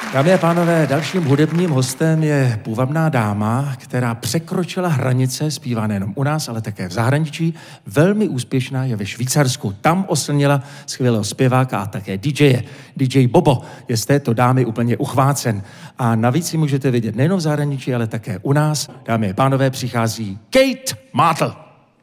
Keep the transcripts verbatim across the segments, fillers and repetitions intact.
Dámy a pánové, dalším hudebním hostem je půvabná dáma, která překročila hranice, zpívá nejenom u nás, ale také v zahraničí. Velmi úspěšná je ve Švýcarsku. Tam oslnila skvělého zpěváka a také DJe. D J Bobo je z této dámy úplně uchvácen. A navíc si můžete vidět nejenom v zahraničí, ale také u nás. Dámy a pánové, přichází Kate Martel.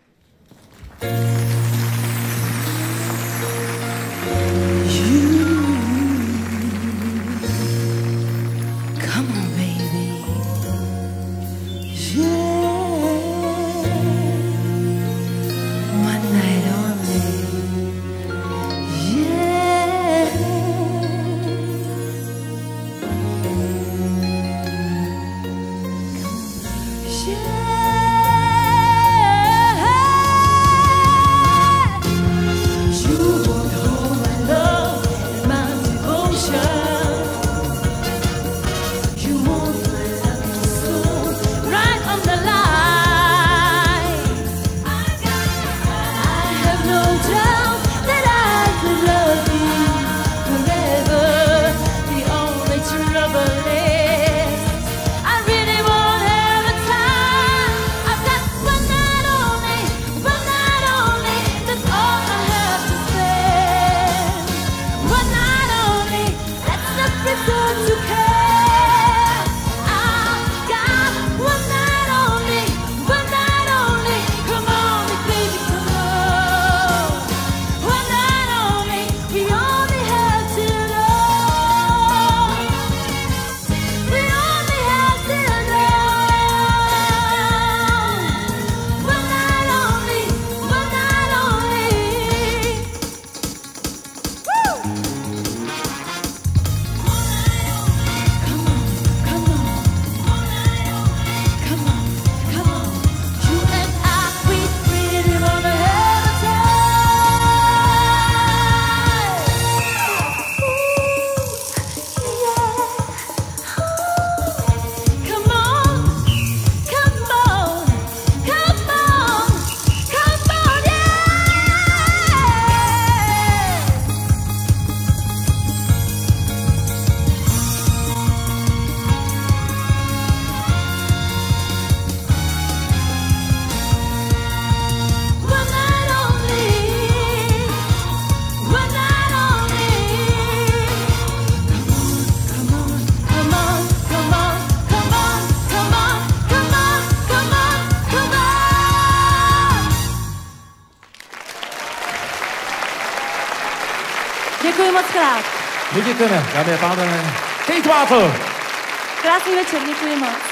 Děkuji moc krát. My děkujeme, dámy a pánové. Kate Martel. Krásný večer, děkuji moc.